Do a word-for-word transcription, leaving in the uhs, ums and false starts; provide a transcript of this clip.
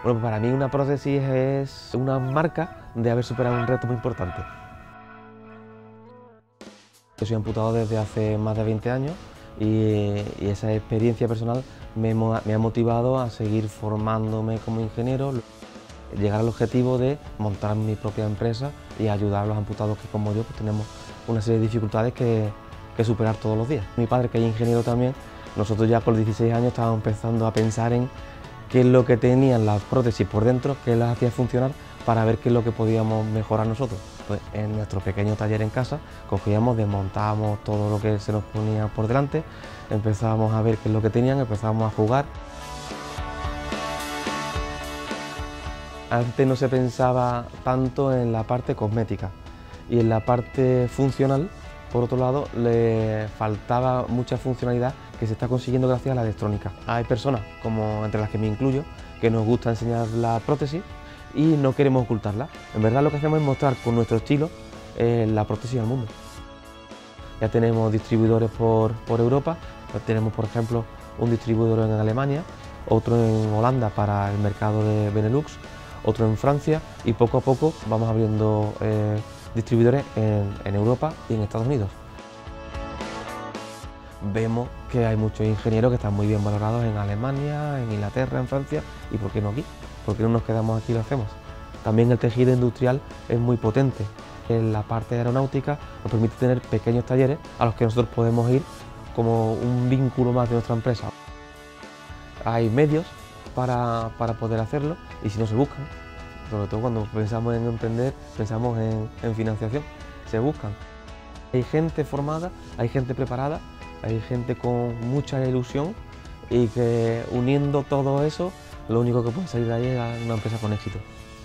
Bueno, para mí una prótesis es una marca de haber superado un reto muy importante. Yo soy amputado desde hace más de veinte años y, y esa experiencia personal me, me ha motivado a seguir formándome como ingeniero, llegar al objetivo de montar mi propia empresa y ayudar a los amputados que como yo pues tenemos una serie de dificultades que, que superar todos los días. Mi padre, que es ingeniero también, nosotros ya con los dieciséis años estábamos empezando a pensar en qué es lo que tenían las prótesis por dentro, qué las hacía funcionar para ver qué es lo que podíamos mejorar nosotros. Pues en nuestro pequeño taller en casa cogíamos, desmontábamos todo lo que se nos ponía por delante, empezábamos a ver qué es lo que tenían, empezábamos a jugar. Antes no se pensaba tanto en la parte cosmética y en la parte funcional, por otro lado, le faltaba mucha funcionalidad que se está consiguiendo gracias a la electrónica. Hay personas, como entre las que me incluyo, que nos gusta enseñar la prótesis y no queremos ocultarla. En verdad lo que hacemos es mostrar con nuestro estilo eh, la prótesis al mundo. Ya tenemos distribuidores por, por Europa, pues tenemos por ejemplo un distribuidor en Alemania, otro en Holanda para el mercado de Benelux, otro en Francia y poco a poco vamos abriendo eh, distribuidores en, en Europa y en Estados Unidos. Vemos que hay muchos ingenieros que están muy bien valorados en Alemania, en Inglaterra, en Francia y ¿por qué no aquí? ¿Por qué no nos quedamos aquí y lo hacemos? También el tejido industrial es muy potente. En la parte aeronáutica nos permite tener pequeños talleres a los que nosotros podemos ir como un vínculo más de nuestra empresa. Hay medios para, para poder hacerlo y si no se buscan, sobre todo cuando pensamos en emprender, pensamos en, en financiación, se buscan. Hay gente formada, hay gente preparada, hay gente con mucha ilusión y que uniendo todo eso, lo único que puede salir de ahí es una empresa con éxito.